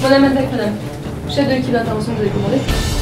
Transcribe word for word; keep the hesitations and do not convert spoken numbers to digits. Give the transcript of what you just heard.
Madame Attaque, madame. Chef de l'équipe d'intervention que vous avez commandé.